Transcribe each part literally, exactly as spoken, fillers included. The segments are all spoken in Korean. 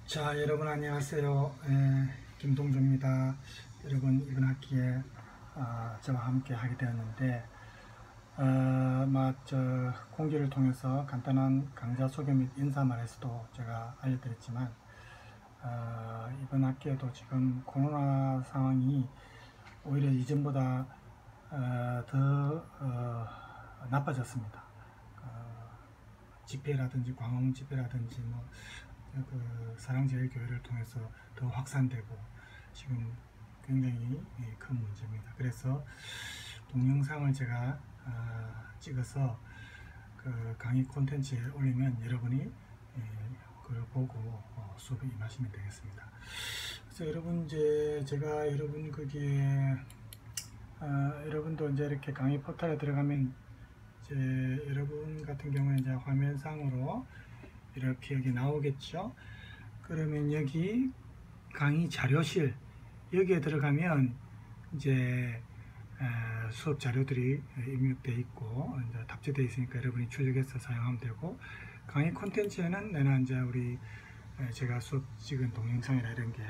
자, 여러분 안녕하세요. 에, 김동조입니다. 여러분 이번 학기에 어, 저와 함께 하게 되었는데 어, 막, 저, 공지를 통해서 간단한 강좌 소개 및 인사말에서도 제가 알려드렸지만 어, 이번 학기에도 지금 코로나 상황이 오히려 이전보다 어, 더 어, 나빠졌습니다. 어, 집회라든지 광화문 집회라든지 뭐 그 사랑제일교회를 통해서 더 확산되고 지금 굉장히 큰 문제입니다. 그래서 동영상을 제가 어, 찍어서 그 강의 콘텐츠에 올리면 여러분이 예, 그걸 보고 어, 수업에 임하시면 되겠습니다. 그래서 여러분 이제 제가 여러분 거기에 어, 여러분도 이제 이렇게 강의 포털에 들어가면 이제 여러분 같은 경우에 이제 화면상으로 이렇게 여기 나오겠죠. 그러면 여기 강의 자료실 여기에 들어가면 이제 수업 자료들이 입력되어 있고 이제 탑재되어 있으니까 여러분이 출력해서 사용하면 되고, 강의 콘텐츠에는 내가 이제 우리 제가 수업 찍은 동영상이나 이런 게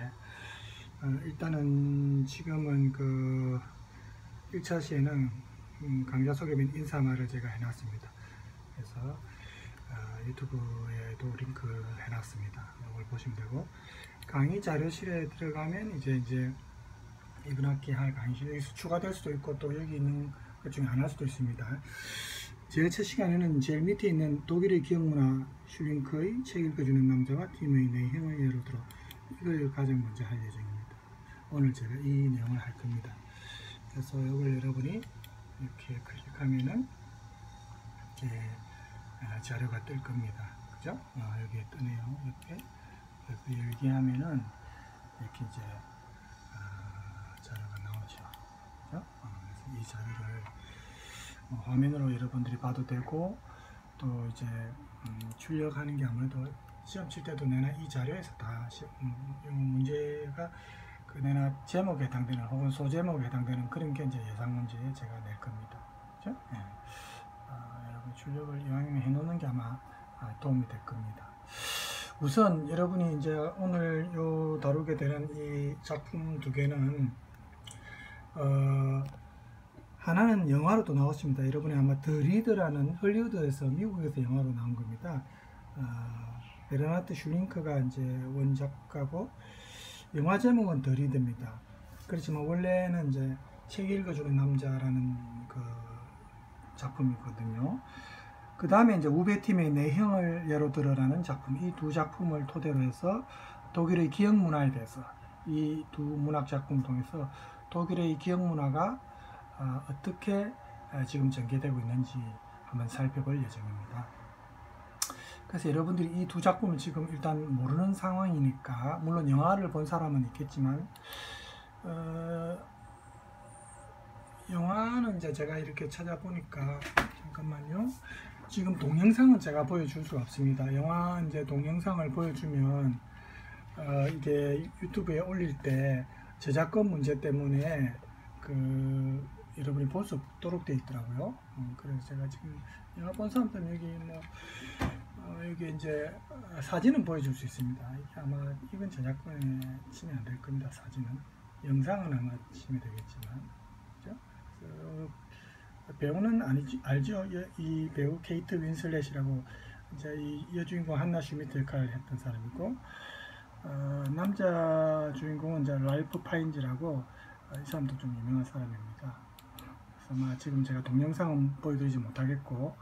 일단은 지금은 그 일 차 시에는 강좌 소개 및 인사말을 제가 해놨습니다. 그래서 유튜브에도 링크를 해놨습니다. 이걸 보시면 되고, 강의 자료실에 들어가면 이제 이제 이번 학기 할 강의실 여기서 추가될 수도 있고 또 여기 있는 것 중에 하나일 수도 있습니다. 제일 첫 시간에는 제일 밑에 있는 독일의 기억문화 슐링크의 책 읽어주는 남자와 팀의 내형을 예로 들어 이걸 가장 먼저 할 예정입니다. 오늘 제가 이 내용을 할 겁니다. 그래서 이걸 여러분이 이렇게 클릭하면은 이렇게 자료가 뜰 겁니다. 그죠? 어, 여기에 뜨네요. 이렇게. 그래서 열기 하면은 이렇게 이제 어, 자료가 나오죠. 그죠? 어, 그래서 이 자료를 어, 화면으로 여러분들이 봐도 되고, 또 이제 음, 출력하는 게 아무래도 시험 칠 때도 내나 이 자료에서 다 시, 음, 문제가 그 내나 제목에 해당되는 혹은 소제목에 해당되는 그런 게 이제 예상 문제에 제가 낼 겁니다. 그죠? 예. 출력을 이왕이면 해놓는 게 아마 도움이 될 겁니다. 우선 여러분이 이제 오늘 요 다루게 되는 이 작품 두 개는 어, 하나는 영화로도 나왔습니다. 여러분이 아마 더 리드라는 헐리우드에서 미국에서 영화로 나온 겁니다. 어, 베르나트 슐링크가 이제 원작가고 영화 제목은 더 리드입니다. 그렇지만 원래는 이제 책 읽어주는 남자라는 그 작품이거든요. 그 다음에 이제 우배팀의 내형을 예로 들어라는 작품, 이 두 작품을 토대로 해서 독일의 기억 문화에 대해서 이 두 문학 작품을 통해서 독일의 기억 문화가 어떻게 지금 전개되고 있는지 한번 살펴볼 예정입니다. 그래서 여러분들이 이 두 작품을 지금 일단 모르는 상황이니까, 물론 영화를 본 사람은 있겠지만 어, 영화는 이제 제가 이렇게 찾아보니까 잠깐만요. 지금 동영상은 제가 보여줄 수가 없습니다. 영화 이제 동영상을 보여주면 어, 이게 유튜브에 올릴 때 저작권 문제 때문에 그 여러분이 볼 수 없도록 되어 있더라고요. 어, 그래서 제가 지금 영화 본 사람들은 여기 뭐 어, 여기 이제 사진은 보여줄 수 있습니다. 이게 아마 이건 저작권에 치면 안 될 겁니다. 사진은 영상은 아마 치면 되겠지만, 그죠? 배우는 아니지, 알죠? 이 배우 케이트 윈슬렛이라고 이제 이 여주인공 한나 슈미트 역할을 했던 사람이고, 어, 남자 주인공은 이제 랄프 파인즈라고 어, 이 사람도 좀 유명한 사람입니다. 그래서 아마 지금 제가 동영상은 보여드리지 못하겠고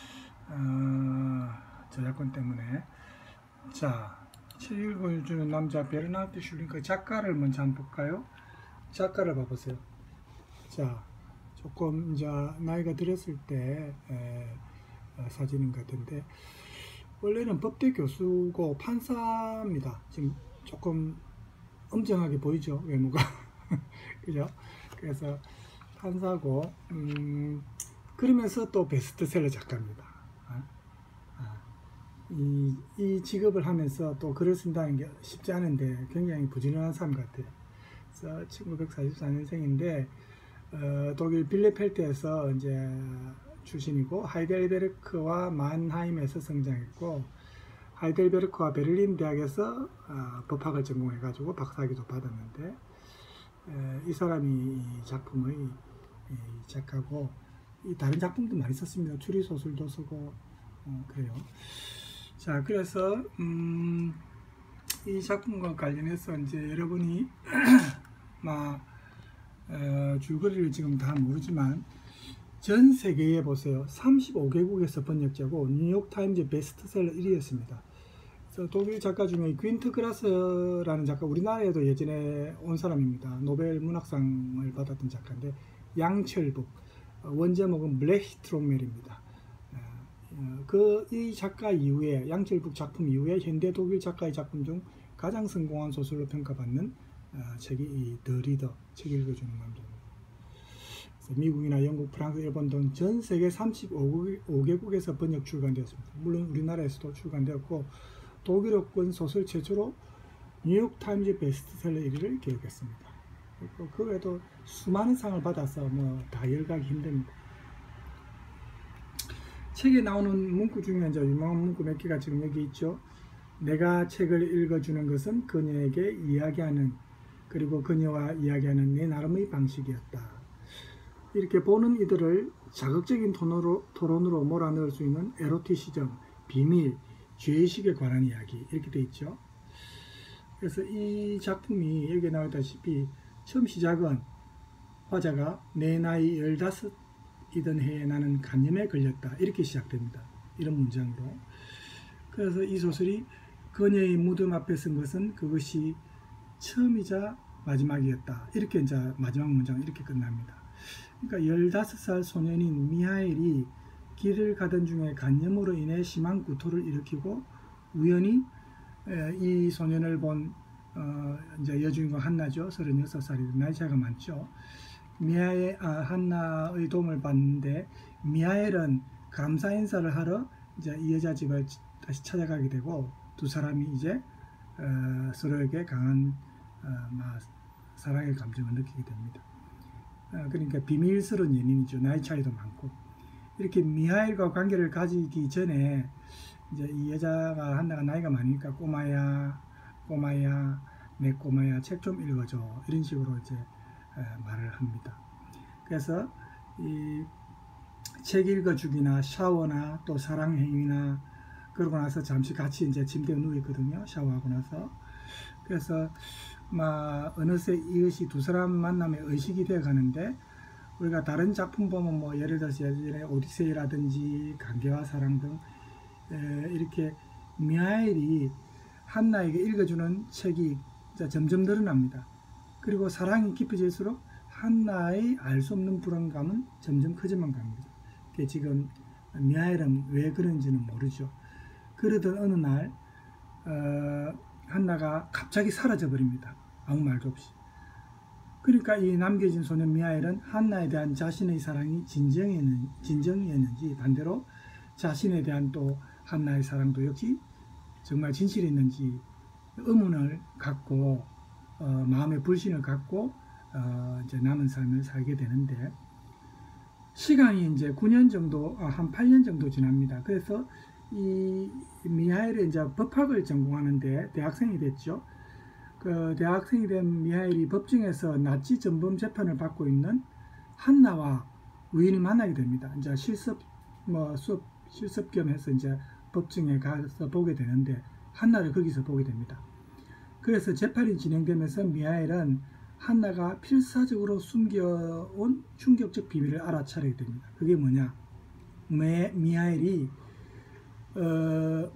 어, 저작권 때문에. 자, 책 읽어주는 남자 베르나트 슐링크 작가를 먼저 한번 볼까요? 작가를 봐보세요. 자, 조금 이제 나이가 들었을 때 에, 에, 사진인 것 같은데, 원래는 법대 교수고 판사입니다. 지금 조금 엄정하게 보이죠, 외모가. 그죠? 그래서 판사고, 음, 그러면서 또 베스트셀러 작가입니다. 아, 아, 이, 이 직업을 하면서 또 글을 쓴다는 게 쉽지 않은데 굉장히 부지런한 사람 같아요. 그래서 천구백사십사 년생인데 어, 독일 빌레펠트에서 이제 출신이고 하이델베르크와 만하임에서 성장했고, 하이델베르크와 베를린 대학에서 어, 법학을 전공해가지고 박사학위도 받았는데 에, 이 사람이 이 작품의 이 작가고 이 다른 작품도 많이 썼습니다. 추리 소설도 쓰고 어, 그래요. 자, 그래서 음, 이 작품과 관련해서 이제 여러분이 막 어, 줄거리를 지금 다 모르지만 전 세계에 보세요. 삼십오 개국에서 번역되고 뉴욕타임즈 베스트셀러 일 위였습니다. 그래서 독일 작가 중에 퀸트 그라스라는 작가, 우리나라에도 예전에 온 사람입니다. 노벨 문학상을 받았던 작가인데 양철북, 원제목은 블레히트롬멜입니다. 그 이 작가 이후에, 양철북 작품 이후에 현대 독일 작가의 작품 중 가장 성공한 소설로 평가받는 책이 이 더 리더, 책 읽어주는 남자입니다. 미국이나 영국, 프랑스, 일본 등 전 세계 삼십오 개국에서 번역 출간되었습니다. 물론 우리나라에서도 출간되었고 독일어권 소설 최초로 뉴욕타임즈 베스트셀러 일 위를 기록했습니다. 그 외에도 수많은 상을 받아서 뭐 다 열가기 힘듭니다. 책에 나오는 문구 중에 이제 유명한 문구 몇 개가 지금 여기 있죠. 내가 책을 읽어주는 것은 그녀에게 이야기하는, 그리고 그녀와 이야기하는 내 나름의 방식이었다. 이렇게 보는 이들을 자극적인 토론으로, 토론으로 몰아넣을 수 있는 에로티시즘, 비밀, 죄의식에 관한 이야기, 이렇게 되어 있죠. 그래서 이 작품이 여기에 나오다시피 처음 시작은 화자가 내 나이 열다섯이던 해에 나는 간염에 걸렸다, 이렇게 시작됩니다. 이런 문장으로. 그래서 이 소설이 그녀의 무덤 앞에 쓴 것은 그것이 처음이자 마지막이었다, 이렇게 이제 마지막 문장 이렇게 끝납니다. 그러니까 열다섯 살 소년인 미하엘이 길을 가던 중에 간염으로 인해 심한 구토를 일으키고 우연히 이 소년을 본 어 이제 여주인공 한나죠. 서른여섯 살이 나이 차이가 많죠. 미하엘, 아, 한나의 도움을 받는데 미하엘은 감사 인사를 하러 이제 이 여자 집을 다시 찾아가게 되고 두 사람이 이제 어 서로에게 강한 어 막 사랑의 감정을 느끼게 됩니다. 그러니까 비밀스러운 연인이죠. 나이 차이도 많고. 이렇게 미하엘과 관계를 가지기 전에 이제 이 여자가, 한나가 나이가 많으니까 꼬마야, 꼬마야, 내 꼬마야, 책 좀 읽어줘, 이런 식으로 이제 말을 합니다. 그래서 이 책 읽어주기나 샤워나 또 사랑행위나 그러고 나서 잠시 같이 이제 침대에 누워 있거든요. 샤워하고 나서. 그래서 막 어느새 이것이 두 사람 만남의 의식이 되어 가는데, 우리가 다른 작품 보면 뭐 예를 들어서 예전에 오디세이라든지 관계와 사랑 등 에, 이렇게 미하엘이 한나에게 읽어주는 책이 점점 늘어납니다. 그리고 사랑이 깊어질수록 한나의 알 수 없는 불안감은 점점 커져만 갑니다. 지금 미하엘은 왜 그런지는 모르죠. 그러던 어느 날 어, 한나가 갑자기 사라져 버립니다. 아무 말도 없이. 그러니까 이 남겨진 소년 미하엘은 한나에 대한 자신의 사랑이 진정이었는, 진정이었는지, 반대로 자신에 대한 또 한나의 사랑도 역시 정말 진실했는지 의문을 갖고 어, 마음의 불신을 갖고 어, 이제 남은 삶을 살게 되는데, 시간이 이제 구 년 정도, 아, 한 팔 년 정도 지납니다. 그래서 이 미하엘이 이제 법학을 전공하는데 대학생이 됐죠. 그 대학생이 된 미하엘이 법정에서 나치 전범 재판을 받고 있는 한나와 우연히 만나게 됩니다. 이제 실습 뭐 수업 실습 겸 해서 이제 법정에 가서 보게 되는데 한나를 거기서 보게 됩니다. 그래서 재판이 진행되면서 미하엘은 한나가 필사적으로 숨겨온 충격적 비밀을 알아차리게 됩니다. 그게 뭐냐? 미, 미하엘이 어,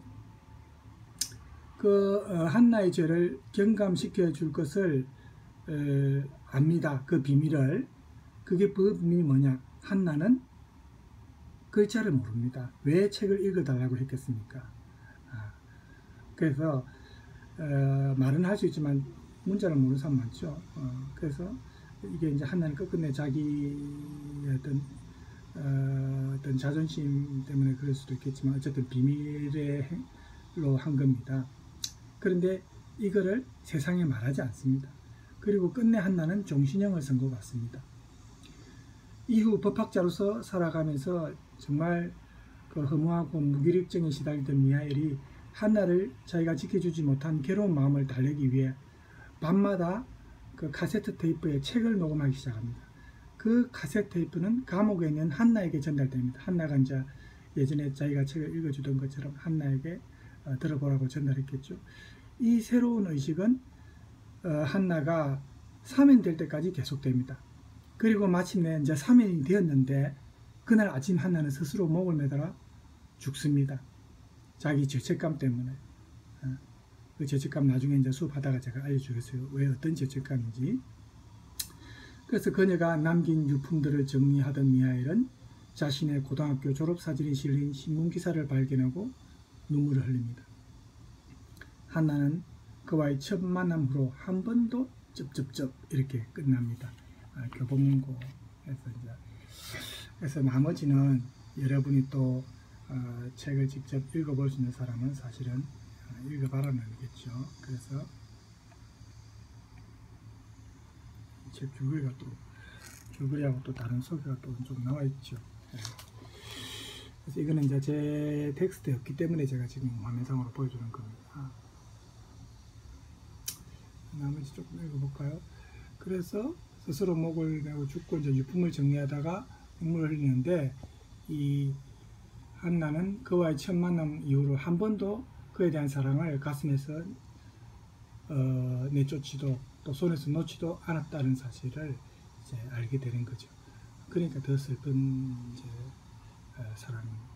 그 어, 한나의 죄를 경감시켜 줄 것을 어, 압니다. 그 비밀을. 그게 그 비밀이 뭐냐? 한나는 글자를 모릅니다. 왜 책을 읽어달라고 했겠습니까? 아, 그래서 어, 말은 할 수 있지만 문자를 모르는 사람 많죠. 어, 그래서 이게 이제 한나는 끝끝내 자기 어떤 어, 어떤 자존심 때문에 그럴 수도 있겠지만 어쨌든 비밀로 한 겁니다. 그런데 이거를 세상에 말하지 않습니다. 그리고 끝내 한나는 종신형을 선고받습니다. 이후 법학자로서 살아가면서 정말 그 허무하고 무기력증에 시달리던 미하엘이 한나를 자기가 지켜주지 못한 괴로운 마음을 달래기 위해 밤마다 그 카세트 테이프에 책을 녹음하기 시작합니다. 그 카세트 테이프는 감옥에 있는 한나에게 전달됩니다. 한나가 이제 예전에 자기가 책을 읽어주던 것처럼 한나에게 어, 들어보라고 전달했겠죠. 이 새로운 의식은 어, 한나가 사면될 때까지 계속됩니다. 그리고 마침내 이제 사면이 되었는데 그날 아침 한나는 스스로 목을 매달아 죽습니다. 자기 죄책감 때문에. 어, 그 죄책감 나중에 이제 수업하다가 제가 알려주겠어요. 왜 어떤 죄책감인지. 그래서 그녀가 남긴 유품들을 정리하던 미하엘은 자신의 고등학교 졸업사진이 실린 신문기사를 발견하고 눈물을 흘립니다. 한나는 그와의 첫 만남 후로 한 번도 쩝쩝쩝 이렇게 끝납니다. 아, 교보문고에서 이제. 그래서 나머지는 여러분이 또 어, 책을 직접 읽어볼 수 있는 사람은 사실은 어, 읽어봐라는 얘기겠죠. 그래서 책 줄거리가 또 줄거리하고 또 다른 소개가 또 좀 나와 있죠. 네. 그래서 이거는 이제 제 텍스트였기 때문에 제가 지금 화면상으로 보여주는 겁니다. 나머지 조금 읽어볼까요? 그래서 스스로 목을 메고 죽고 이제 유품을 정리하다가 눈물을 흘리는데 이 한나는 그와의 첫 만남 이후로 한 번도 그에 대한 사랑을 가슴에서 어, 내쫓지도 또 손에서 놓지도 않았다는 사실을 이제 알게 되는 거죠. 그러니까 더 슬픈 이제 어, 사랑입니다.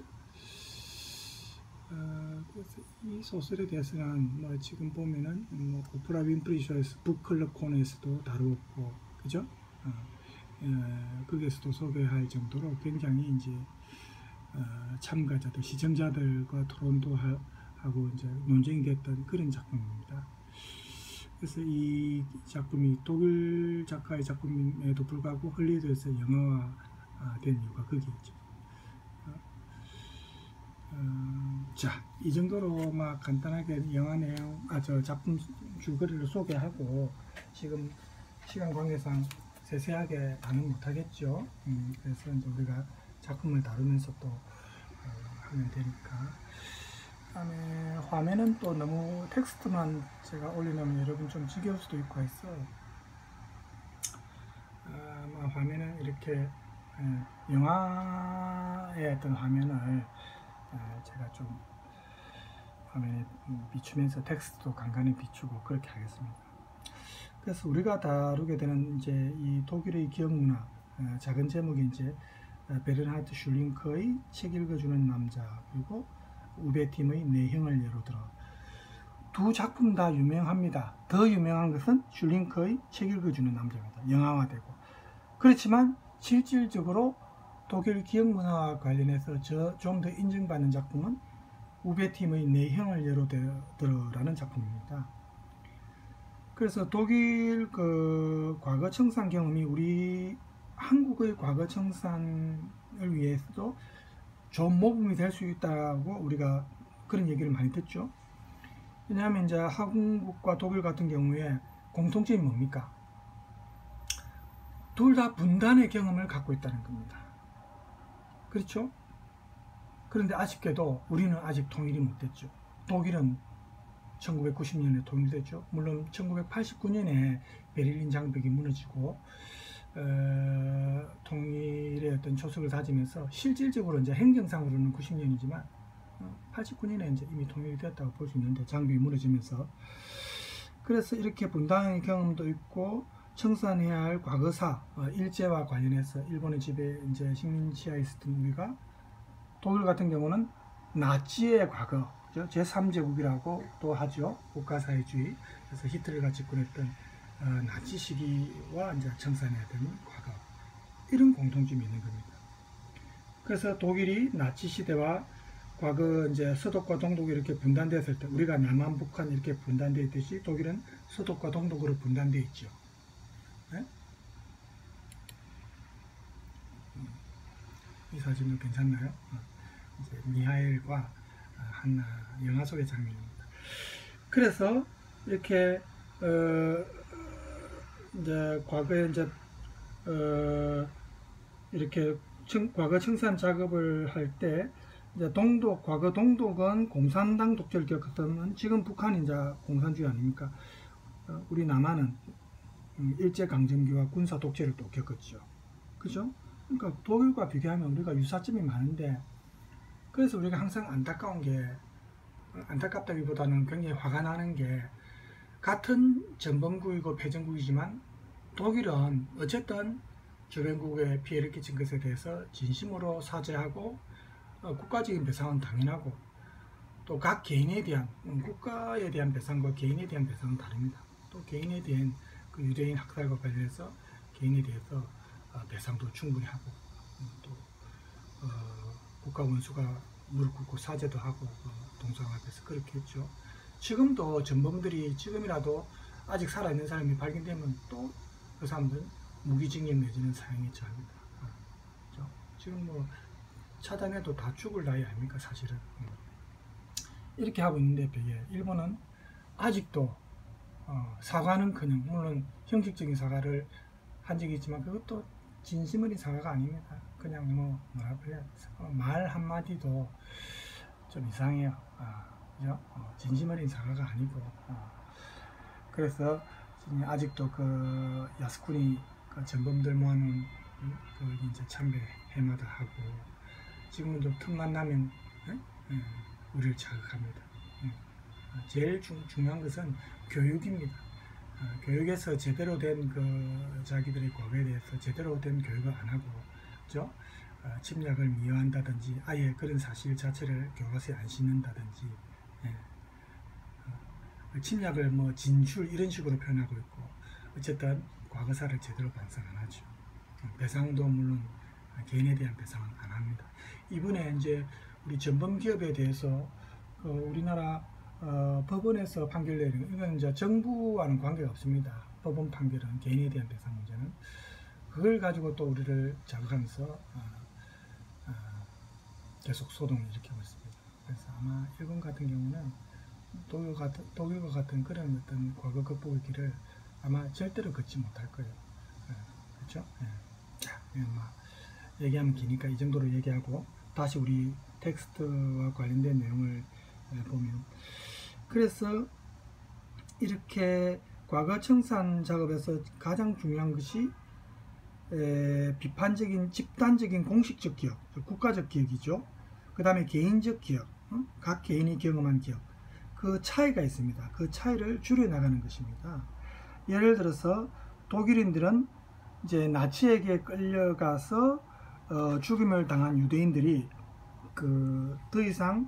어, 그래서 이 소설에 대해서는 뭐 지금 보면은 뭐 오프라 윈프리 쇼에서 북클럽 코너에서도 다루었고, 그죠? 어, 어, 거기에서도 소개할 정도로 굉장히 이제 어, 참가자들, 시청자들과 토론도 하, 하고 이제 논쟁이 됐던 그런 작품입니다. 그래서 이 작품이 독일 작가의 작품임에도 불구하고 헐리우드에서 영화화된 이유가 거기에 있죠. 어, 자, 이 정도로 막 간단하게 영화 내용, 아, 저 작품 줄거리를 소개하고 지금 시간 관계상 세세하게 다는 못하겠죠. 음, 그래서 이제 우리가 작품을 다루면서 또 어, 하면 되니까. 그다음에 화면은 또 너무 텍스트만 제가 올려놓으면 여러분 좀 지겨울 수도 있고 해서 어, 화면은 이렇게 에, 영화의 어떤 화면을 에, 제가 좀 화면에 비추면서 텍스트도 간간히 비추고 그렇게 하겠습니다. 그래서 우리가 다루게 되는 이제 이 독일의 기억 문화, 에, 작은 제목이 이제 베르하르트 슐링크의 책 읽어주는 남자, 그리고 우베팀의 내형을 예로 들어. 두 작품 다 유명합니다. 더 유명한 것은 슐링크의 책 읽어주는 남자입니다. 영화화되고. 그렇지만 실질적으로 독일 기억 문화와 관련해서 좀 더 인정받는 작품은 우베팀의 내형을 예로 들어라는 작품입니다. 그래서 독일 그 과거 청산 경험이 우리 한국의 과거 청산을 위해서도 좋은 모범이 될 수 있다고 우리가 그런 얘기를 많이 듣죠. 왜냐하면 이제 한국과 독일 같은 경우에 공통점이 뭡니까? 둘 다 분단의 경험을 갖고 있다는 겁니다. 그렇죠? 그런데 아쉽게도 우리는 아직 통일이 못됐죠. 독일은 천구백구십 년에 통일됐죠. 물론 천구백팔십구 년에 베를린 장벽이 무너지고 어, 통일의 어떤 초석을 다지면서 실질적으로 이제 행정상으로는 구십 년이지만 어, 팔십구 년에 이제 이미 통일이 되었다고 볼 수 있는데 장벽이 무너지면서. 그래서 이렇게 분단의 경험도 있고 청산해야 할 과거사, 어, 일제와 관련해서 일본의 지배 이제 식민 지하에 있었던 우리가, 독일 같은 경우는 나치의 과거, 제삼 제국이라고 또 하죠. 국가사회주의. 그래서 히틀러가 집권했던 어, 나치 시기와 이제 청산해야 되는 과거, 이런 공통점이 있는 겁니다. 그래서 독일이 나치 시대와 과거 이제 서독과 동독이 이렇게 분단되었을 때, 우리가 남한, 북한 이렇게 분단되어 있듯이 독일은 서독과 동독으로 분단되어 있죠. 네? 이 사진도 괜찮나요? 어, 이제 미하엘과 한나 영화 속의 장면입니다. 그래서 이렇게 어, 이제 과거에 이제 어, 이렇게 청, 과거 청산 작업을 할 때 이제 동독, 과거 동독은 공산당 독재를 겪었다면 지금 북한이 이제 공산주의 아닙니까? 어, 우리 남한은 일제강점기와 군사 독재를 또 겪었죠. 그죠? 그러니까 독일과 비교하면 우리가 유사점이 많은데, 그래서 우리가 항상 안타까운 게, 안타깝다기보다는 굉장히 화가 나는 게, 같은 전범국이고 패전국이지만 독일은 어쨌든 주변국에 피해를 끼친 것에 대해서 진심으로 사죄하고 어, 국가적인 배상은 당연하고, 또 각 개인에 대한 음, 국가에 대한 배상과 개인에 대한 배상은 다릅니다. 또 개인에 대한 그 유대인 학살과 관련해서 개인에 대해서 어, 배상도 충분히 하고, 음, 또 어, 국가 원수가 무릎 꿇고 사죄도 하고 어, 동상 앞에서 그렇게 했죠. 지금도 전범들이 지금이라도 아직 살아있는 사람이 발견되면 또 그 사람들은 무기징역 내지는 사형에 처합니다. 어, 그렇죠? 지금 뭐 차단해도 다 죽을 나이 아닙니까 사실은. 음. 이렇게 하고 있는데 비해 일본은 아직도 어, 사과는커녕, 물론 형식적인 사과를 한 적이 있지만 그것도 진심 어린 사과가 아닙니다. 그냥 뭐 뭐라고 해야 어, 말 한마디도 좀 이상해요. 아, 그죠? 어, 진심 어린 사과가 아니고. 어. 그래서 아직도 그 야스쿠니 그 전범들 모아놓은 음, 그 이제 참배 해마다 하고, 지금은 좀 틈만 나면 에? 에, 우리를 자극합니다. 에. 제일 중, 중요한 것은 교육입니다. 어, 교육에서 제대로 된 그 자기들의 과거에 대해서 제대로 된 교육을 안 하고, 그죠? 어, 침략을 미화한다든지 아예 그런 사실 자체를 교과서에 안 싣는다든지, 예. 어, 침략을 뭐 진출 이런 식으로 표현하고 있고, 어쨌든 과거사를 제대로 반성 안 하죠. 어, 배상도 물론 개인에 대한 배상은 안 합니다. 이번에 이제 우리 전범 기업에 대해서 그 우리나라 어, 법원에서 판결 내린, 이건 이제 정부와는 관계가 없습니다. 법원 판결은 개인에 대한 배상 문제는 그걸 가지고 또 우리를 자극하면서 어, 어, 계속 소동을 일으키고 있습니다. 그래서 아마 일본 같은 경우는 독일 같은, 독일과 같은 그런 어떤 과거 극복의 길을 아마 절대로 걷지 못할 거예요. 예, 그렇죠? 예. 자, 예, 뭐 얘기하면 기니까 이 정도로 얘기하고 다시 우리 텍스트와 관련된 내용을 보면, 그래서 이렇게 과거 청산 작업에서 가장 중요한 것이 에, 비판적인 집단적인 공식적 기억, 국가적 기억이죠. 그 다음에 개인적 기억, 어? 각 개인이 경험한 기억, 그 차이가 있습니다. 그 차이를 줄여나가는 것입니다. 예를 들어서 독일인들은 이제 나치에게 끌려가서 어, 죽임을 당한 유대인들이 그 더 이상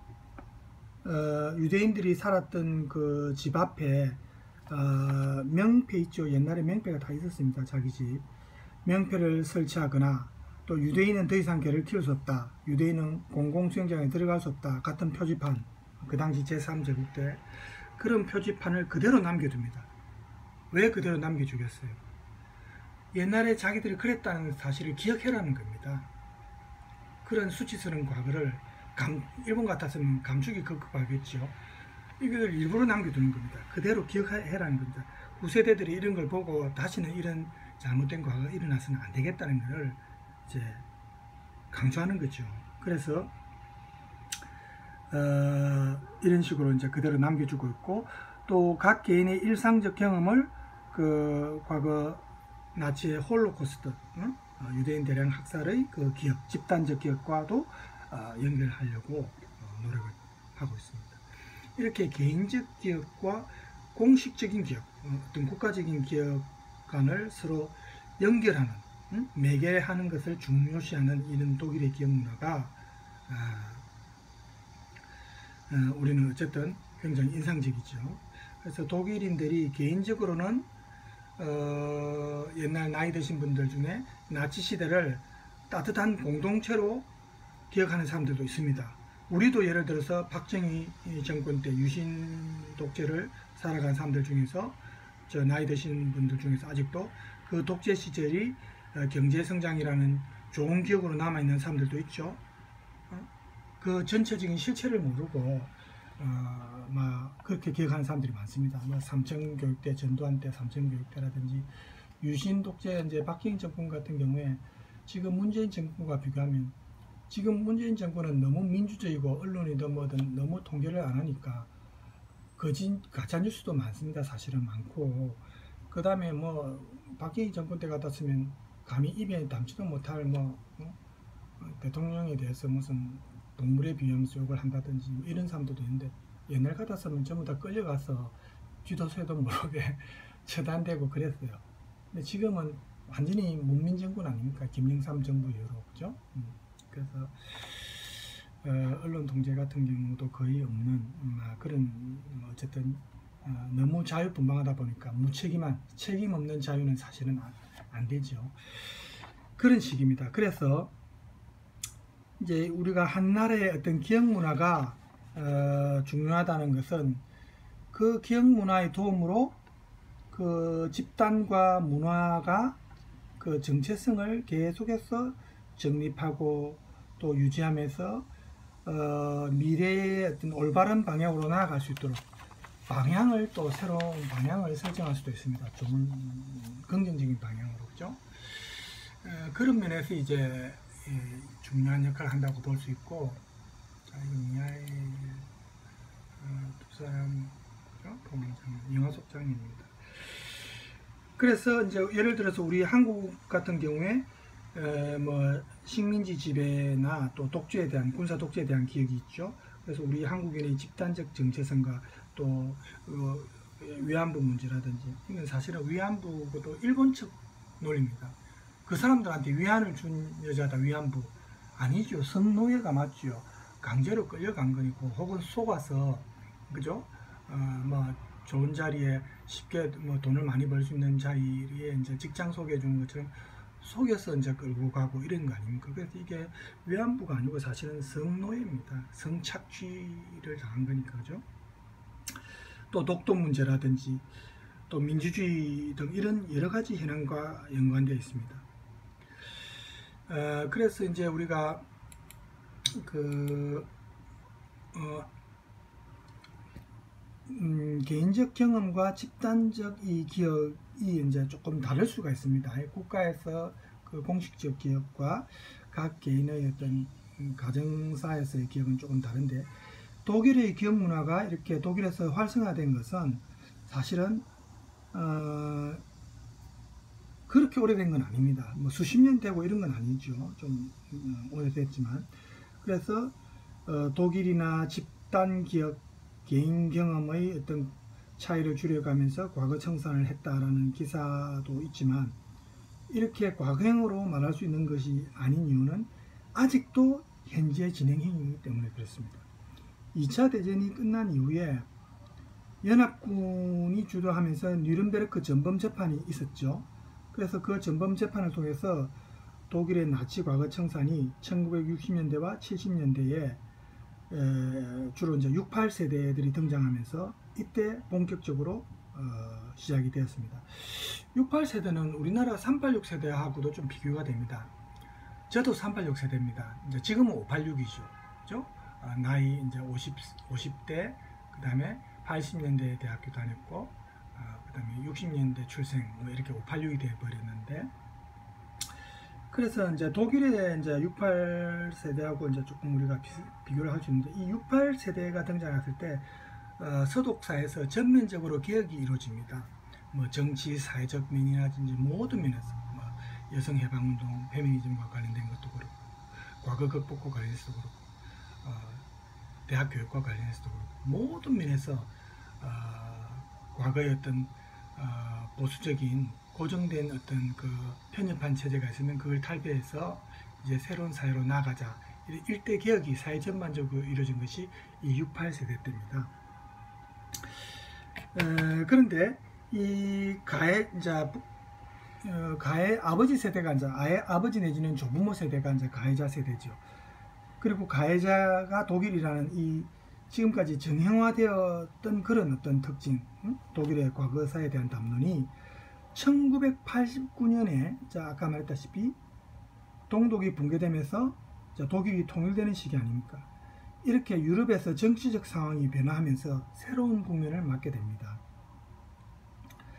어, 유대인들이 살았던 그 집 앞에 어, 명패 있죠. 옛날에 명패가 다 있었습니다. 자기 집 명패를 설치하거나, 또 유대인은 더 이상 개를 키울 수 없다, 유대인은 공공수영장에 들어갈 수 없다 같은 표지판, 그 당시 제삼 제국 때 그런 표지판을 그대로 남겨둡니다. 왜 그대로 남겨주겠어요? 옛날에 자기들이 그랬다는 사실을 기억해라는 겁니다. 그런 수치스러운 과거를 감, 일본 같았으면 감추기 급급하겠죠. 이걸 일부러 남겨두는 겁니다. 그대로 기억해라는 겁니다. 후세대들이 이런 걸 보고 다시는 이런 잘못된 과거가 일어나서는 안 되겠다는 것을 이제 강조하는 거죠. 그래서 어, 이런 식으로 이제 그대로 남겨주고 있고, 또 각 개인의 일상적 경험을 그 과거 나치의 홀로코스트, 응? 어, 유대인 대량 학살의 그 기억, 집단적 기억과도 어, 연결하려고 어, 노력을 하고 있습니다. 이렇게 개인적 기억과 공식적인 기억, 어, 어떤 국가적인 기억 간을 서로 연결하는, 응? 매개하는 것을 중요시하는 이런 독일의 기억 문화가 아, 어, 우리는 어쨌든 굉장히 인상적이죠. 그래서 독일인들이 개인적으로는 어, 옛날 나이 드신 분들 중에 나치 시대를 따뜻한 공동체로 기억하는 사람들도 있습니다. 우리도 예를 들어서 박정희 정권 때 유신 독재를 살아간 사람들 중에서, 저 나이 드신 분들 중에서 아직도 그 독재 시절이 경제 성장이라는 좋은 기억으로 남아있는 사람들도 있죠. 그 전체적인 실체를 모르고 어, 막 그렇게 기억하는 사람들이 많습니다. 뭐 삼천교육대, 전두환 때 삼천교육대라든지 유신 독재 이제 박정희 정권 같은 경우에 지금 문재인 정권과 비교하면 지금 문재인 정권은 너무 민주적이고 언론이든 뭐든 너무 통제를 안 하니까 거짓 가짜 뉴스도 많습니다. 사실은 많고, 그 다음에 뭐 박정희 정권 때 같았으면 감히 입에 담지도 못할 뭐 어? 대통령에 대해서 무슨 동물에 비하면서 욕을 한다든지 뭐 이런 사람들도 있는데, 옛날 같았으면 전부 다 끌려가서 쥐도새도 모르게 처단되고 그랬어요. 근데 지금은 완전히 문민정권 아닙니까? 김영삼 정부 이후로, 그죠? 음, 그래서 어, 언론 통제 같은 경우도 거의 없는 음, 아, 그런 뭐 어쨌든 어, 너무 자유분방하다 보니까 무책임한, 책임 없는 자유는 사실은 안, 안 되죠. 그런 식입니다. 그래서 이제 우리가 한 나라의 어떤 기억 문화가 어, 중요하다는 것은 그 기억 문화의 도움으로 그 집단과 문화가 그 정체성을 계속해서 정립하고 또 유지하면서 어, 미래의 어떤 올바른 방향으로 나아갈 수 있도록 방향을, 또 새로운 방향을 설정할 수도 있습니다. 좀 긍정적인 방향으로, 그죠? 어, 그런 면에서 이제 예, 중요한 역할을 한다고 볼 수 있고, 자, 이거 미아의 어, 두 사람 보면 영화 속 장면입니다. 그래서 이제 예를 들어서 우리 한국 같은 경우에 에, 뭐 식민지 지배나 또 독재에 대한, 군사 독재에 대한 기억이 있죠. 그래서 우리 한국인의 집단적 정체성과 또 어, 위안부 문제라든지, 이건 사실은 위안부도 일본 측 논리입니다. 그 사람들한테 위안을 준 여자다 위안부 아니죠. 성노예가 맞죠. 강제로 끌려간 거니고, 혹은 속아서, 그죠? 어, 뭐 좋은 자리에 쉽게 뭐 돈을 많이 벌 수 있는 자리에 이제 직장 소개해 주는 것처럼 속여서 이제 끌고 가고 이런 거 아닙니까? 그래서 이게 위안부가 아니고 사실은 성노예입니다. 성착취를 당한 거니까, 그죠? 또 독도 문제라든지 또 민주주의 등 이런 여러 가지 현안과 연관되어 있습니다. 어, 그래서 이제 우리가 그 어, 음, 개인적 경험과 집단적 이 기억이 이제 조금 다를 수가 있습니다. 국가에서 그 공식적 기억과 각 개인의 어떤 가정사에서의 기억은 조금 다른데, 독일의 기억 문화가 이렇게 독일에서 활성화된 것은 사실은 어, 그렇게 오래된 건 아닙니다. 뭐 수십 년 되고 이런 건 아니죠. 좀 음, 오래됐지만. 그래서 어, 독일이나 집단 기억, 개인 경험의 어떤 차이를 줄여가면서 과거 청산을 했다라는 기사도 있지만, 이렇게 과거형으로 말할 수 있는 것이 아닌 이유는 아직도 현재 진행형이기 때문에 그렇습니다. 이 차 대전이 끝난 이후에 연합군이 주도하면서 뉘른베르크 전범 재판이 있었죠. 그래서 그 전범 재판을 통해서 독일의 나치 과거 청산이 천구백육십 년대와 칠십 년대에 에, 주로 이제 육십팔 세대들이 등장하면서 이때 본격적으로 어, 시작이 되었습니다. 육십팔 세대는 우리나라 삼백팔십육 세대하고도 좀 비교가 됩니다. 저도 삼백팔십육 세대입니다. 이제 지금은 오백팔십육이죠. 그죠? 어, 나이 이제 오십, 오십 대, 그 다음에 팔십 년대에 대학교 다녔고, 어, 그 다음에 육십 년대 출생, 뭐 이렇게 오백팔십육이 되어버렸는데, 그래서 이제 독일의 이제 육십팔 세대하고 이제 조금 우리가 비, 비교를 할 수 있는데, 이 육십팔 세대가 등장했을 때 어, 서독사에서 전면적으로 개혁이 이루어집니다. 뭐 정치, 사회적 면이라든지 모든 면에서, 뭐 여성해방운동, 페미니즘과 관련된 것도 그렇고, 과거 극복과 관련해서도 그렇고, 어, 대학 교육과 관련해서도 그렇고, 모든 면에서 어, 과거의 어떤 어, 보수적인 고정된 어떤 그 편협한 체제가 있으면 그걸 탈피해서 이제 새로운 사회로 나가자, 일대 개혁이 사회 전반적으로 이루어진 것이 이 육십팔 세대 때입니다. 어, 그런데 이 가해 이제 어, 가해 아버지 세대가 이제 아예 아버지 내지는 조부모 세대가 이제 가해자 세대죠. 그리고 가해자가 독일이라는 이 지금까지 정형화되었던 그런 어떤 특징, 응? 독일의 과거사에 대한 담론이 천구백팔십구 년에 자 아까 말했다시피 동독이 붕괴되면서 자, 독일이 통일되는 시기 아닙니까? 이렇게 유럽에서 정치적 상황이 변화하면서 새로운 국면을 맞게 됩니다.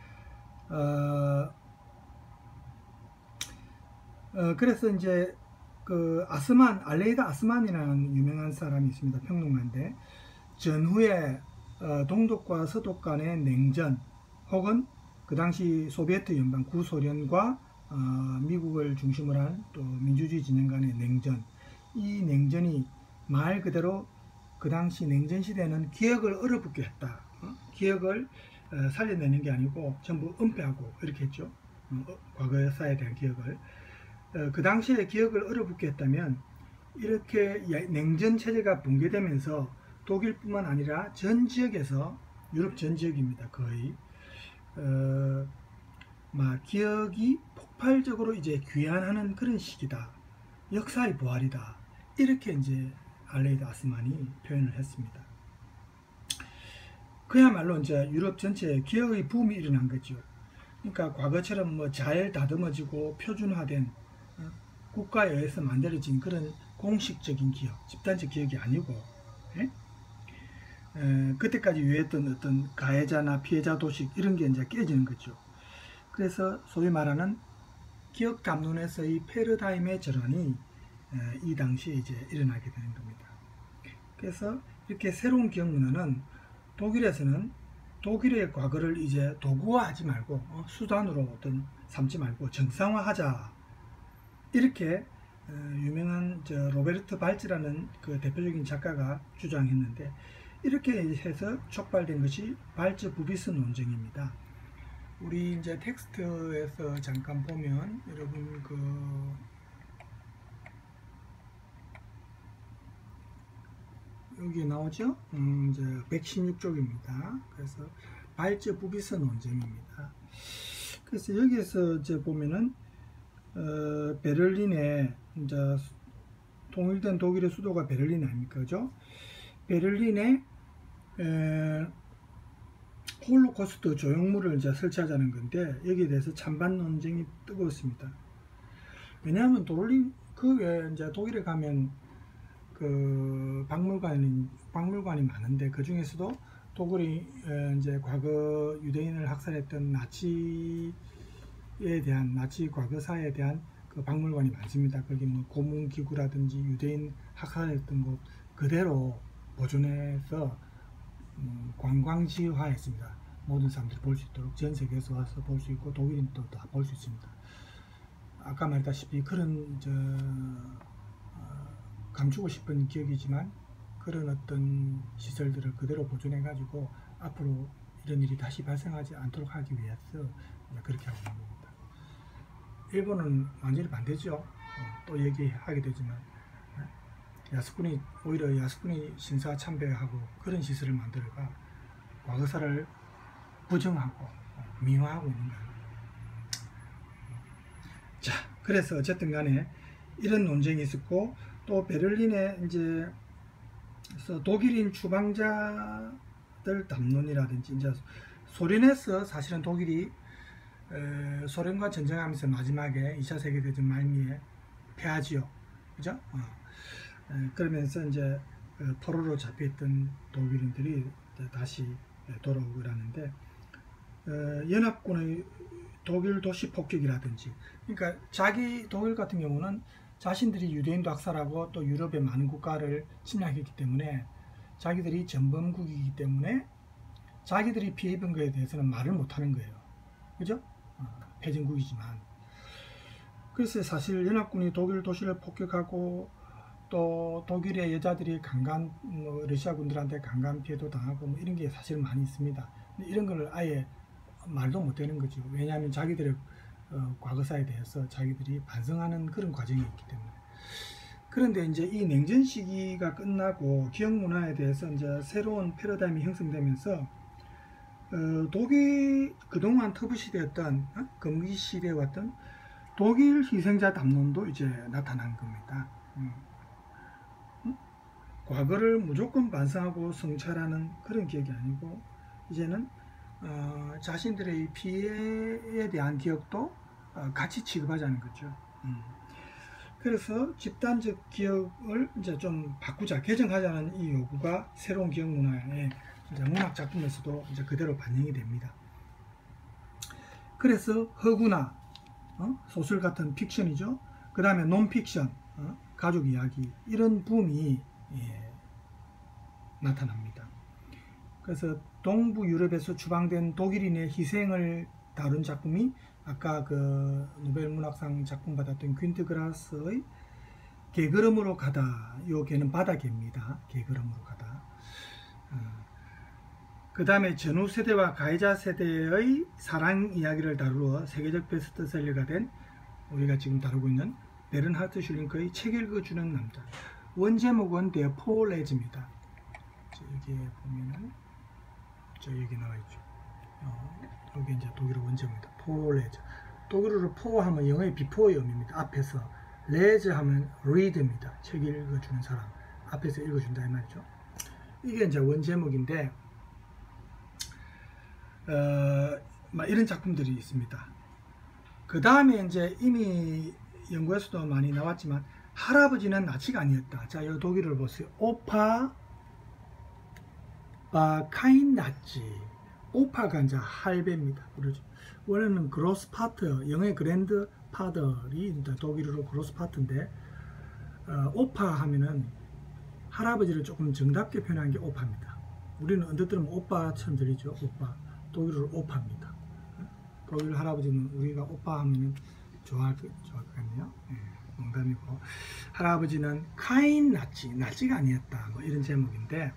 어, 어, 그래서 이제 그 아스만, 알레이드 아스만이라는 유명한 사람이 있습니다. 평론가인데, 전후에 어, 동독과 서독 간의 냉전, 혹은 그 당시 소비에트 연방 구소련과 어, 미국을 중심으로 한 또 민주주의 진영 간의 냉전, 이 냉전이 말 그대로 그 당시 냉전 시대는 기억을 얼어붙게 했다. 어? 기억을 어, 살려내는 게 아니고 전부 은폐하고 이렇게 했죠. 어, 과거 역사에 대한 기억을. 어, 그 당시에 기억을 얼어붙게 했다면 이렇게 냉전 체제가 붕괴되면서 독일뿐만 아니라 전 지역에서, 유럽 전 지역입니다. 거의 어, 막 기억이 폭발적으로 이제 귀환하는 그런 시기다. 역사의 부활이다. 이렇게 이제 알레이드 아스만이 표현을 했습니다. 그야말로 이제 유럽 전체에 기억의 붐이 일어난 거죠. 그러니까 과거처럼 뭐 잘 다듬어지고 표준화된 어, 국가에 의해서 만들어진 그런 공식적인 기억, 집단적 기억이 아니고, 예? 에, 그때까지 유효했던 어떤 가해자나 피해자 도식 이런 게 이제 깨지는 거죠. 그래서 소위 말하는 기억 담론에서의 패러다임의 전환이 에, 이 당시에 이제 일어나게 되는 겁니다. 그래서 이렇게 새로운 기억 문화는 독일에서는 독일의 과거를 이제 도구화하지 말고 어, 수단으로 어떤 삼지 말고 정상화하자, 이렇게 어, 유명한 저 로베르트 발츠라는 그 대표적인 작가가 주장했는데, 이렇게 해서 촉발된 것이 발츠 부비스 논쟁입니다. 우리 이제 텍스트에서 잠깐 보면 여러분 그 여기 나오죠? 음, 이제 백십육 쪽입니다. 그래서 발츠 부비스 논쟁입니다. 그래서 여기에서 이제 보면은 어, 베를린에 이제 통일된 독일의 수도가 베를린 아닙니까, 그죠? 베를린에 에, 홀로코스트 조형물을 이제 설치하자는 건데, 여기에 대해서 찬반 논쟁이 뜨거웠습니다. 왜냐하면 독일 그 이제 독일에 가면 그 박물관이 박물관이 많은데, 그 중에서도 독일이 이제 과거 유대인을 학살했던 나치에 대한 나치 과거사에 대한 그 박물관이 많습니다. 거기 뭐 고문 기구라든지 유대인 학살했던 것 그대로 보존해서 음, 관광지화했습니다. 모든 사람들이 볼 수 있도록 전 세계에서 와서 볼 수 있고 독일인도 다 볼 수 있습니다. 아까 말했다시피 그런 저 어, 감추고 싶은 기억이지만 그런 어떤 시설들을 그대로 보존해 가지고 앞으로 이런 일이 다시 발생하지 않도록 하기 위해서 그렇게 하고 있는 겁니다. 일본은 완전히 반대죠. 어, 또 얘기하게 되지만 야스쿠니, 오히려 야스쿠니 신사 참배하고 그런 시설을 만들어가 과거사를 부정하고 미화하고 있는 거예요. 자, 그래서 어쨌든 간에 이런 논쟁이 있었고, 또 베를린에 이제 독일인 추방자들 담론이라든지, 이제 소련에서 사실은 독일이 에, 소련과 전쟁하면서 마지막에 이 차 세계대전 말미에 패하지요. 그죠? 어. 그러면서 이제 포로로 잡혀있던 독일인들이 다시 돌아오고 그러는데, 연합군의 독일 도시 폭격이라든지, 그러니까 자기 독일 같은 경우는 자신들이 유대인도 학살하고 또 유럽의 많은 국가를 침략했기 때문에 자기들이 전범국이기 때문에 자기들이 피해 입은 거에 대해서는 말을 못하는 거예요. 그죠? 어, 패전국이지만. 그래서 사실 연합군이 독일 도시를 폭격하고 또 독일의 여자들이 강간, 뭐 러시아 군들한테 강간 피해도 당하고 뭐 이런 게 사실 많이 있습니다. 근데 이런 걸 아예 말도 못 되는 거죠. 왜냐하면 자기들의 어, 과거사에 대해서 자기들이 반성하는 그런 과정이 있기 때문에. 그런데 이제 이 냉전 시기가 끝나고 기억 문화에 대해서 이제 새로운 패러다임이 형성되면서 어, 독일 그동안 터부 시대였던 어? 금기 시대에 왔던 독일 희생자 담론도 이제 나타난 겁니다. 음. 과거를 무조건 반성하고 성찰하는 그런 기억이 아니고, 이제는 어, 자신들의 피해에 대한 기억도 어, 같이 취급하자는 거죠. 음. 그래서 집단적 기억을 이제 좀 바꾸자, 개정하자는 이 요구가 새로운 기억 문화의 이제 문학 작품에서도 이제 그대로 반영이 됩니다. 그래서 허구나 어? 소설 같은 픽션이죠. 그 다음에 논픽션, 어? 가족 이야기 이런 붐이 예, 나타납니다. 그래서 동부 유럽에서 추방된 독일인의 희생을 다룬 작품이 아까 그 노벨 문학상 작품 받았던 퀸트 그라스의 개걸음으로 가다. 요 개는 바다개입니다. 개걸음으로 가다. 어. 그 다음에 전후 세대와 가해자 세대의 사랑 이야기를 다루어 세계적 베스트셀러가 된 우리가 지금 다루고 있는 베른하르트 슐링크의 책 읽어주는 남자. 원제목은 데 폴레즈입니다. 여기에 보면은 저 여기 나와있죠. 어, 여기 이제 독일어 원제목입니다. 폴레즈. 독일어로 포 하면 영어의 비포의 의미입니다. 앞에서 레즈 하면 read입니다. 책 읽어주는 사람. 앞에서 읽어준다 이 말이죠. 이게 이제 원제목인데 어, 막 이런 작품들이 있습니다. 그 다음에 이제 이미 연구에서도 많이 나왔지만 할아버지는 나치가 아니었다. 자, 이 독일어를 보세요. 오파 아, 카인 나치. 오파가 이제 할배입니다. 그러죠. 원래는 그로스파트, 영어의 그랜드 파더이 독일어로 그로스파트인데 어, 오파 하면은 할아버지를 조금 정답게 표현한 게 오파입니다. 우리는 언뜻 들으면 오빠처럼 들리죠. 오빠. 독일어로 오파입니다. 독일 할아버지는 우리가 오빠 하면 좋아할, 좋아할 것 같네요. 네, 농담이고. 할아버지는 카인 나치, 나치가 아니었다. 뭐 이런 제목인데,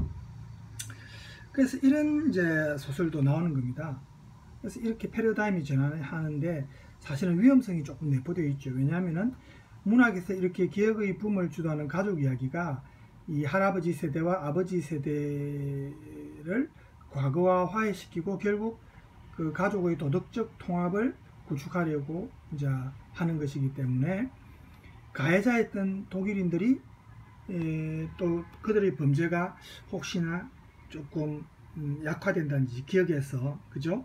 그래서 이런 이제 소설도 나오는 겁니다. 그래서 이렇게 패러다임이 전환하는데 사실은 위험성이 조금 내포되어 있죠. 왜냐하면은 문학에서 이렇게 기억의 붐을 주도하는 가족 이야기가 이 할아버지 세대와 아버지 세대를 과거화시키고 결국 그 가족의 도덕적 통합을 구축하려고 이제 하는 것이기 때문에 가해자였던 독일인들이 에, 또 그들의 범죄가 혹시나 조금 음, 약화된다든지 기억에서 그죠?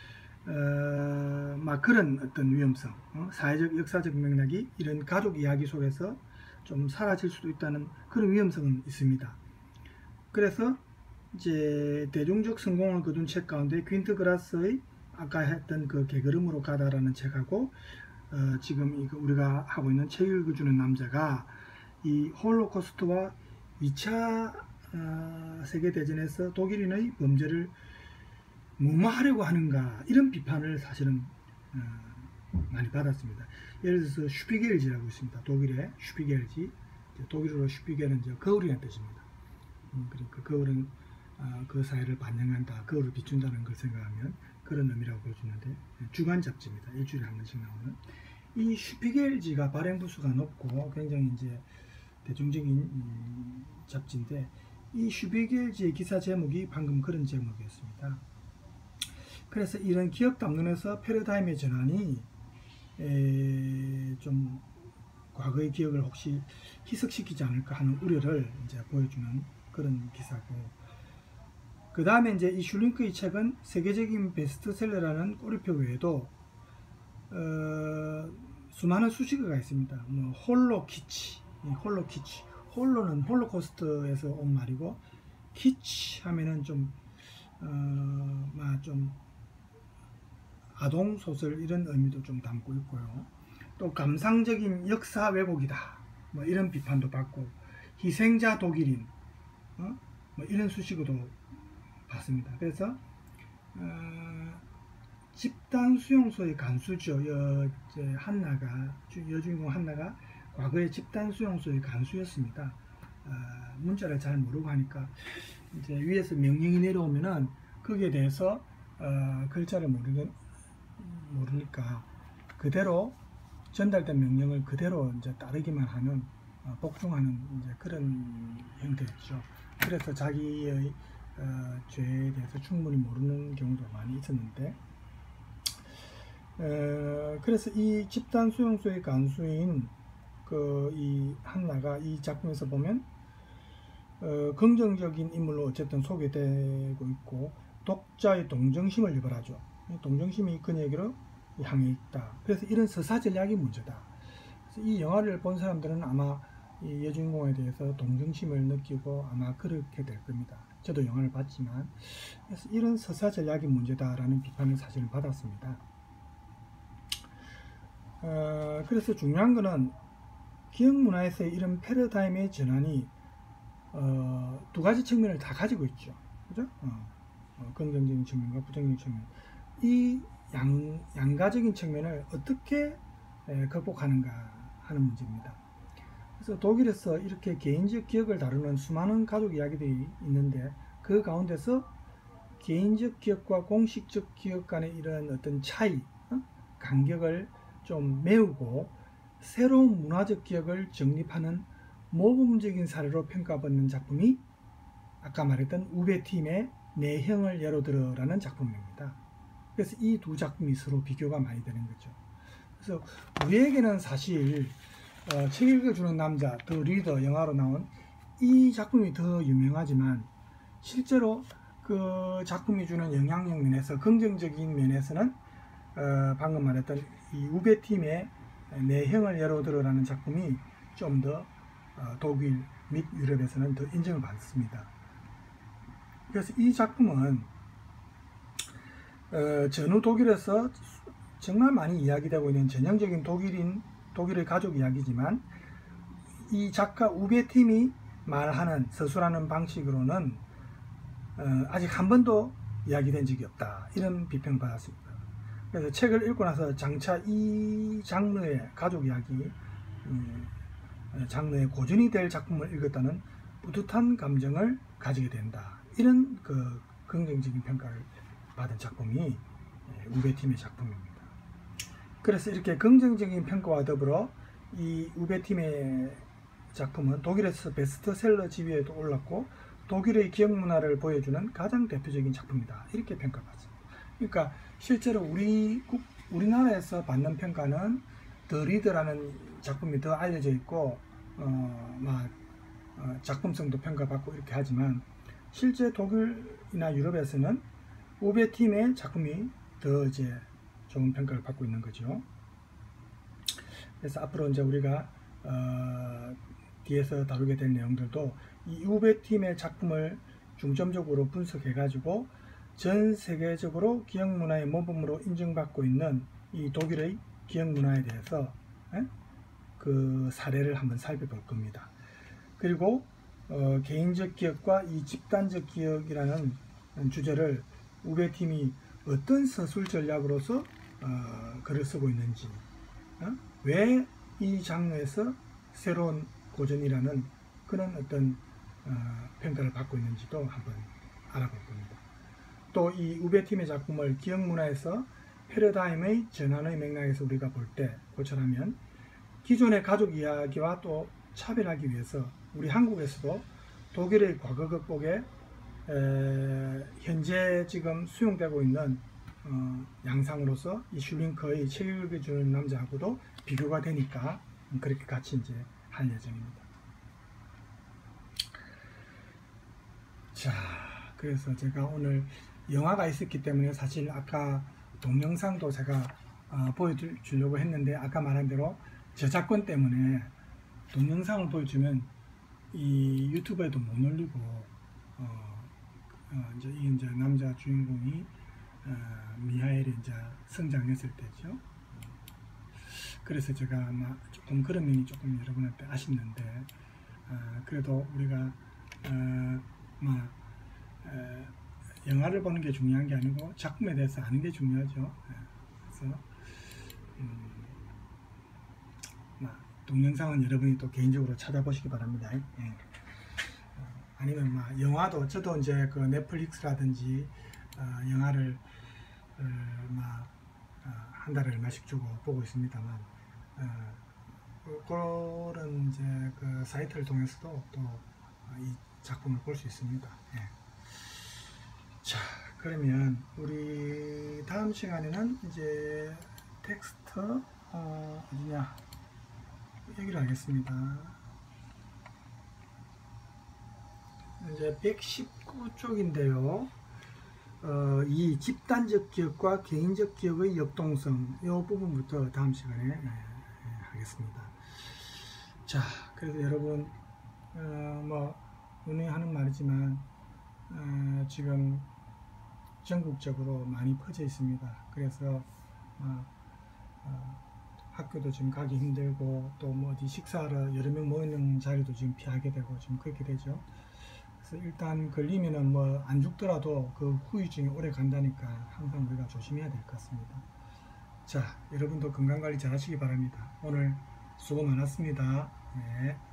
어, 막 그런 어떤 위험성, 어? 사회적 역사적 맥락이 이런 가족 이야기 속에서 좀 사라질 수도 있다는 그런 위험성은 있습니다. 그래서 이제 대중적 성공을 거둔 책 가운데 퀸트 그라스의 아까 했던 그 개걸음으로 가다라는 책하고 어, 지금 이거 우리가 하고 있는 책 읽어주는 남자가 이 홀로코스트와 이 차 어, 세계대전에서 독일인의 범죄를 무마하려고 하는가 이런 비판을 사실은 어, 많이 받았습니다. 예를 들어서 슈피겔지라고 있습니다. 독일의 슈피겔지, 독일어로 슈피겔은 이제 거울이라는 뜻입니다. 음, 그러니까 거울은 어, 그 사회를 반영한다, 거울을 비춘다는 걸 생각하면 그런 의미라고 보여주는데 주간 잡지입니다. 일주일에 한 번씩 나오는 이 슈피겔지가 발행 부수가 높고 굉장히 이제 대중적인 음, 잡지인데 이 슈피겔지의 기사 제목이 방금 그런 제목이었습니다. 그래서 이런 기억 담론에서 패러다임의 전환이 에, 좀 과거의 기억을 혹시 희석시키지 않을까 하는 우려를 이제 보여주는 그런 기사고, 그 다음에 이제 이 슐링크의 책은 세계적인 베스트셀러라는 꼬리표 외에도 어, 수많은 수식어가 있습니다. 뭐 홀로 키치, 홀로 키치, 홀로는 홀로코스트에서 온 말이고 키치 하면은 좀 어, 막 좀 아동 소설 이런 의미도 좀 담고 있고요. 또 감상적인 역사 왜곡이다, 뭐 이런 비판도 받고, 희생자 독일인, 어? 뭐 이런 수식어도 받습니다. 그래서 어, 집단 수용소의 간수죠. 여, 이제 한나가 여주인공 한나가 과거에 집단 수용소의 간수였습니다. 어, 문자를 잘 모르고 하니까 이제 위에서 명령이 내려오면은 거기에 대해서 어, 글자를 모르는 모르니까 그대로 전달된 명령을 그대로 이제 따르기만 하는 어, 복종하는 이제 그런 형태였죠. 그래서 자기의 어, 죄에 대해서 충분히 모르는 경우도 많이 있었는데, 어, 그래서 이 집단 수용소의 간수인 그 이 한나가 이 작품에서 보면 어, 긍정적인 인물로 어쨌든 소개되고 있고 독자의 동정심을 유발하죠. 동정심이 그녀에게로 향해 있다. 그래서 이런 서사 전략이 문제다. 그래서 이 영화를 본 사람들은 아마 이 여주인공에 대해서 동정심을 느끼고 아마 그렇게 될 겁니다. 저도 영화를 봤지만, 그래서 이런 서사 전략이 문제다라는 비판을 사실 받았습니다. 어, 그래서 중요한 거는 기억 문화에서의 이런 패러다임의 전환이 어, 두 가지 측면을 다 가지고 있죠. 그죠? 어, 어, 긍정적인 측면과 부정적인 측면. 이 양, 양가적인 측면을 어떻게 에, 극복하는가 하는 문제입니다. 그래서 독일에서 이렇게 개인적 기억을 다루는 수많은 가족 이야기들이 있는데 그 가운데서 개인적 기억과 공식적 기억 간의 이런 어떤 차이, 어? 간격을 좀 메우고 새로운 문화적 기억을 정립하는 모범적인 사례로 평가받는 작품이 아까 말했던 우베팀의 내형을 예로 들어라는 작품입니다. 그래서 이 두 작품이 서로 비교가 많이 되는 거죠. 그래서 우리에게는 사실 어, 책 읽어주는 남자, 더 리더 영화로 나온 이 작품이 더 유명하지만 실제로 그 작품이 주는 영향력 면에서 긍정적인 면에서는 어, 방금 말했던 이 우베팀의 내형을 예로 들어라는 작품이 좀 더 어, 독일 및 유럽에서는 더 인정을 받습니다. 그래서 이 작품은 어, 전후 독일에서 정말 많이 이야기되고 있는 전형적인 독일인 독일의 가족 이야기지만 이 작가 우베팀이 말하는 서술하는 방식으로는 어, 아직 한 번도 이야기된 적이 없다, 이런 비평을 받았습니다. 그래서 책을 읽고 나서 장차 이 장르의 가족 이야기 음, 장르의 고전이 될 작품을 읽었다는 뿌듯한 감정을 가지게 된다, 이런 그 긍정적인 평가를 받은 작품이 우베팀의 작품입니다. 그래서 이렇게 긍정적인 평가와 더불어 이 우베팀의 작품은 독일에서 베스트셀러 지위에도 올랐고 독일의 기억 문화를 보여주는 가장 대표적인 작품이다, 이렇게 평가받습니다. 그러니까 실제로 우리 우리나라에서 받는 평가는 더 리더라는 작품이 더 알려져 있고 어, 막 어, 작품성도 평가받고 이렇게 하지만 실제 독일이나 유럽에서는 우베팀의 작품이 더 이제 좋은 평가를 받고 있는 거죠. 그래서 앞으로 이제 우리가 어, 뒤에서 다루게 될 내용들도 이 우베팀의 작품을 중점적으로 분석해 가지고 전 세계적으로 기억 문화의 모범으로 인정받고 있는 이 독일의 기억 문화에 대해서 에? 그 사례를 한번 살펴볼 겁니다. 그리고 어, 개인적 기억과 이 집단적 기억이라는 주제를 우베팀이 어떤 서술 전략으로서 어, 글을 쓰고 있는지, 어? 왜 이 장르에서 새로운 고전이라는 그런 어떤 어, 평가를 받고 있는지도 한번 알아볼 겁니다. 또 이 우베팀의 작품을 기억 문화에서 패러다임의 전환의 맥락에서 우리가 볼 때 고찰하면 기존의 가족 이야기와 또 차별하기 위해서 우리 한국에서도 독일의 과거 극복에 에, 현재 지금 수용되고 있는 어, 양상으로서 이 슐링커의 책 읽어주는 남자하고도 비교가 되니까 그렇게 같이 이제 할 예정입니다. 자, 그래서 제가 오늘 영화가 있었기 때문에 사실 아까 동영상도 제가 어, 보여주려고 했는데 아까 말한 대로 저작권 때문에 동영상을 보여주면 이 유튜브에도 못 올리고 어, 어, 이제 이 이제 남자 주인공이 어, 미하엘이 이제 성장했을 때죠. 그래서 제가 아마 조금 그런 면이 조금 여러분한테 아쉽는데 어, 그래도 우리가 어, 막 어, 영화를 보는 게 중요한 게 아니고 작품에 대해서 아는 게 중요하죠. 그래서 음, 막 동영상은 여러분이 또 개인적으로 찾아보시기 바랍니다. 예. 아니면 막 영화도 저도 이제 그 넷플릭스라든지 어, 영화를 어, 막 어, 한 달에 얼마씩 주고 보고 있습니다만 어, 그런 이제 그 사이트를 통해서도 또 이 작품을 볼 수 있습니다. 예. 자, 그러면 우리 다음 시간에는 이제 텍스트 어, 어디냐 여기를 하겠습니다. 이제 백십구 쪽인데요. 어, 이 집단적 기억과 개인적 기억의 역동성 이 부분부터 다음 시간에 예, 예, 하겠습니다. 자, 그래서 여러분 어, 뭐 오늘 하는 말이지만 어, 지금 전국적으로 많이 퍼져 있습니다. 그래서 어, 어, 학교도 지금 가기 힘들고 또 뭐 어디 식사하러 여러 명 모이는 자리도 지금 피하게 되고 지금 그렇게 되죠. 그래서 일단 걸리면은 뭐 안 죽더라도 그 후유증이 오래 간다니까 항상 우리가 조심해야 될 것 같습니다. 자, 여러분도 건강관리 잘 하시기 바랍니다. 오늘 수고 많았습니다. 네.